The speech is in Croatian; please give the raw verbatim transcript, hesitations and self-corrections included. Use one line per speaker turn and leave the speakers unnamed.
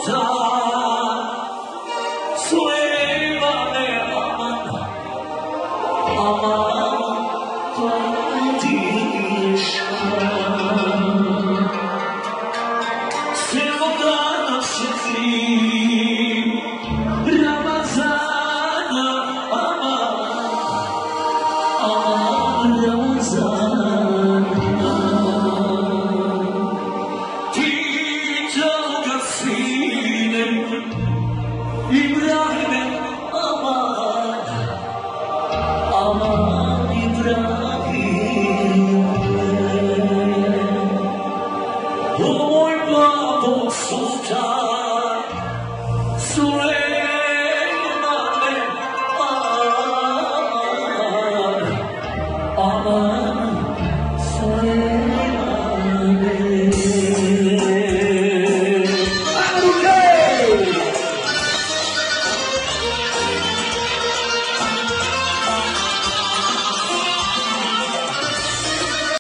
sultan Süleymane aman aman padişah Sevdan hasretli Ramazan'a aman aman Ramazan İbrahim'e aman, aman İbrahim'e Oy Baba Sultan